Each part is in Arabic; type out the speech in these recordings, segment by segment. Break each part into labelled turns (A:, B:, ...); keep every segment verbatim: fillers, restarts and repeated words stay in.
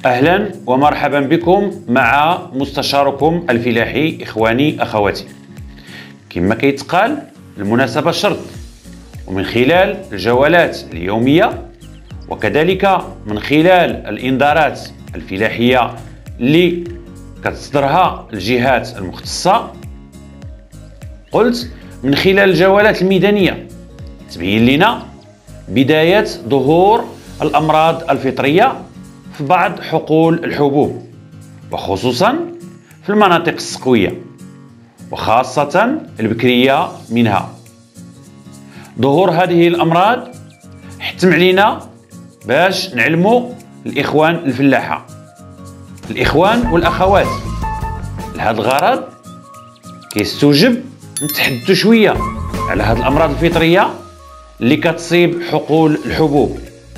A: أهلا ومرحبا بكم مع مستشاركم الفلاحي إخواني أخواتي. كما كيتقال المناسبة شرط، ومن خلال الجولات اليومية وكذلك من خلال الإنذارات الفلاحية اللي كتصدرها الجهات المختصة، قلت من خلال الجولات الميدانية تبين لنا بداية ظهور الأمراض الفطرية في بعض حقول الحبوب، وخصوصا في المناطق السقوية وخاصة البكرية منها. ظهور هذه الأمراض حتم علينا باش نعلموا الإخوان الفلاحة الإخوان والأخوات. لهذا الغرض كيستوجب نتحدثوا شوية على هذه الأمراض الفطرية اللي كتصيب حقول الحبوب.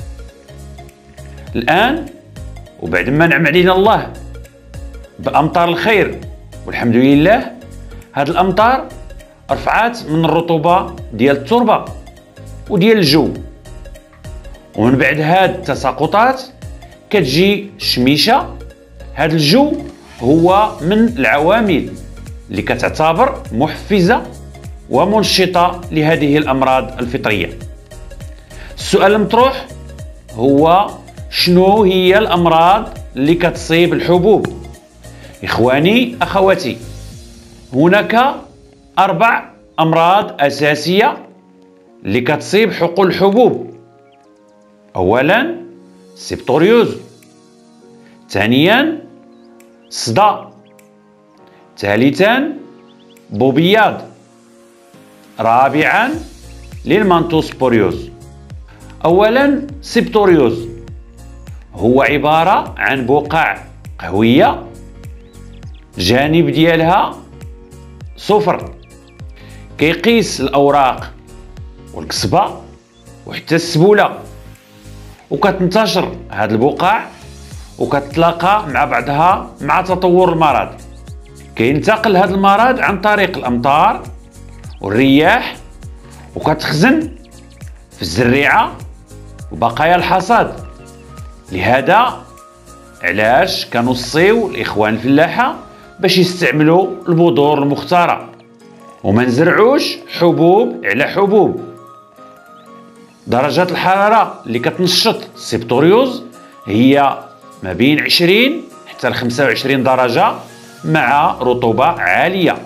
A: الآن وبعد ما نعم علينا الله بأمطار الخير والحمد لله، هذه الأمطار رفعات من الرطوبة ديال التربة وديال الجو، ومن بعد هاد التساقطات كتجي الشميشة. هذا الجو هو من العوامل اللي كتعتبر محفزة ومنشطة لهذه الأمراض الفطرية. السؤال المطروح هو شنو هي الأمراض اللي كتصيب الحبوب؟ إخواني أخواتي، هناك أربع أمراض أساسية اللي كتصيب حقول الحبوب. أولا سيبتوريوز، ثانيا صدى، ثالثا بوبياد، رابعا للمانتوسبوريوز. أولا سيبتوريوز هو عبارة عن بقع قهوية الجانب ديالها صفر، كيقيس الأوراق والقصبة وحتى السبولة، وكتنتشر هاد البقع وكتلاقى مع بعضها مع تطور المرض. كينتقل هذا المرض عن طريق الأمطار والرياح، وكتخزن في الزريعة وبقايا الحصاد. لهذا علاش كنوصيو الإخوان الفلاحة باش يستعملوا البذور المختارة وما نزرعوش حبوب على حبوب. درجات الحرارة اللي كتنشط السيبتوريوز هي ما بين عشرين حتى ل خمسة وعشرين درجة مع رطوبة عالية.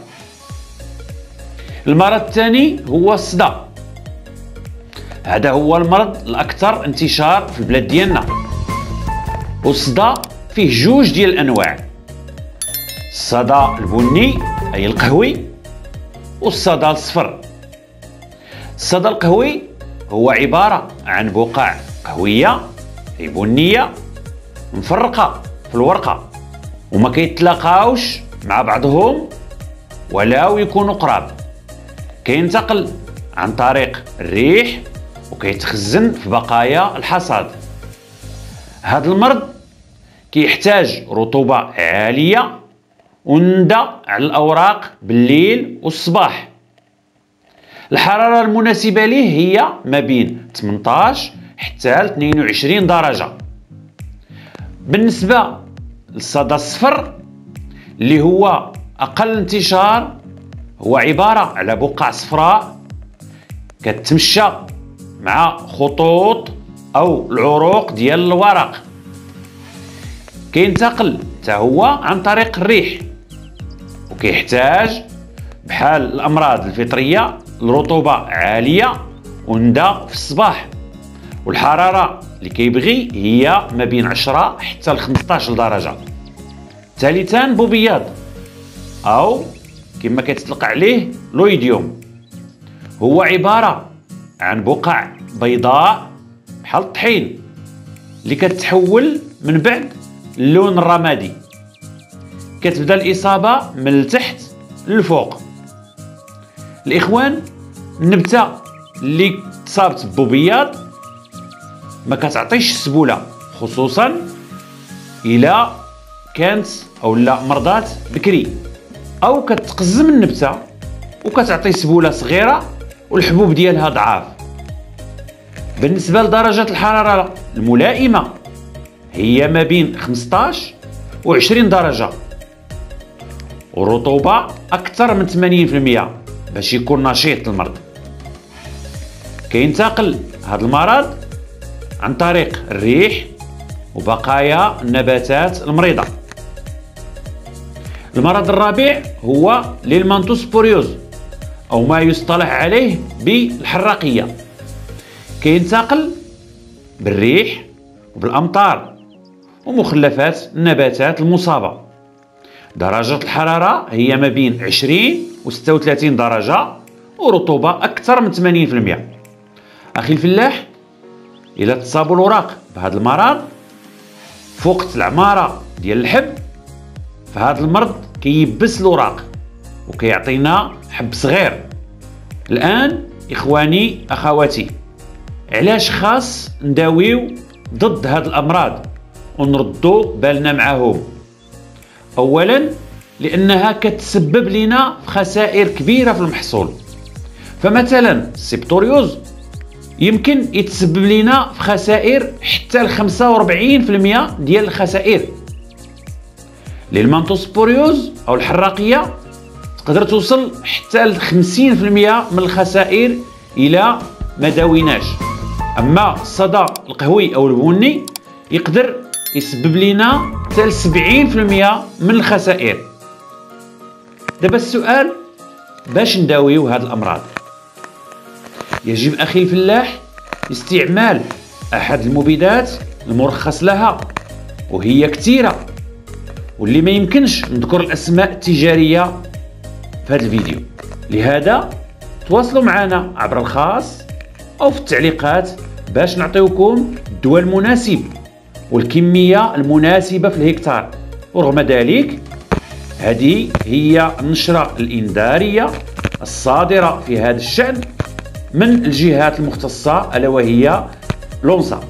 A: المرض الثاني هو الصدى. هذا هو المرض الأكثر انتشار في البلاد ديالنا، والصدى فيه جوج ديال الأنواع: الصدى البني أي القهوي، والصدى الصفر. الصدى القهوي هو عبارة عن بقع قهوية أي بنية مفرقة في الورقة وما كيتلاقاوش مع بعضهم ولا يكونوا قراب. كينتقل عن طريق الريح وكيتخزن في بقايا الحصاد. هذا المرض كيحتاج رطوبة عالية وندى على الأوراق بالليل والصباح. الحرارة المناسبة ليه هي ما بين ثمنطاش حتى ل اثنين وعشرين درجة. بالنسبة للصدى الصفر اللي هو أقل انتشار، هو عبارة على بقع صفراء كتمشى مع خطوط أو العروق ديال الورق. كينتقل حتى هو عن طريق الريح، وكيحتاج بحال الأمراض الفطرية الرطوبة عالية وندى في الصباح، والحرارة اللي كيبغي هي ما بين عشرة حتى ل خمسطاش درجة. ثالثا بوبياد أو كما كيتطلق عليه لويديوم، هو عبارة عن بقع بيضاء بحال الطحين اللي كتحول من بعد اللون الرمادي. كتبدا الإصابة من التحت للفوق. الإخوان، النبتة اللي تصابت ببوبياد ما كتعطيش السبولة، خصوصا إلا كانت أو لا مرضات بكري، أو كتقزم النبتة وكتعطي سبولة صغيرة والحبوب ديالها ضعاف. بالنسبة لدرجة الحرارة الملائمة هي ما بين خمسطاش و عشرين درجة، والرطوبة أكثر من ثمانين في المية باش يكون نشيط المرض. كينتقل هذا المرض عن طريق الريح وبقايا النباتات المريضة. المرض الرابع هو ليلمانتوسبوريوز أو ما يصطلح عليه بالحراقية. كينتقل بالريح وبالأمطار ومخلفات النباتات المصابة. درجة الحرارة هي ما بين عشرين و ستة وثلاثين درجة ورطوبة أكثر من ثمانين في المية. أخي الفلاح، إلا تصابوا الوراق بهذا المرض فوقت العمارة ديال الحب، فهذا المرض كيبس الوراق وكيعطينا حب صغير. الآن إخواني أخواتي، علاش خاص نداويو ضد هاد الأمراض ونردو بالنا معاهم؟ أولا لأنها كتسبب لنا في خسائر كبيرة في المحصول. فمثلا السيبتوريوز يمكن يتسبب لنا في خسائر حتى ل خمسة وأربعين في المية ديال الخسائر. للمانتوسبوريوز أو الحراقية تقدر توصل حتى ل خمسين في المية من الخسائر إلى ما داويناش. أما الصدى القهوي أو البني يقدر يسبب لنا حتى ل سبعين في المية من الخسائر. دابا السؤال، باش نداويو هاد الأمراض؟ يجب أخي الفلاح استعمال أحد المبيدات المرخص لها، وهي كثيرة واللي ما يمكنش نذكر الأسماء التجارية في هذا الفيديو. لهذا تواصلوا معنا عبر الخاص أو في التعليقات باش نعطيوكم الدواء المناسب والكمية المناسبة في الهكتار. ورغم ذلك هذه هي النشرة الإنذارية الصادرة في هذا الشأن من الجهات المختصة ألا وهي لونسا.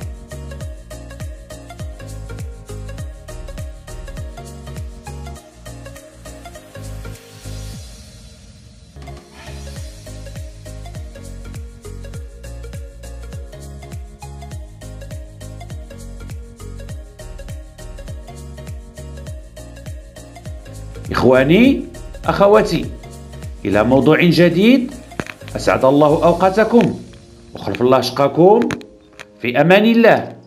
A: إخواني أخواتي، إلى موضوع جديد. أسعد الله أوقاتكم وخلف الله شقاكم. في أمان الله.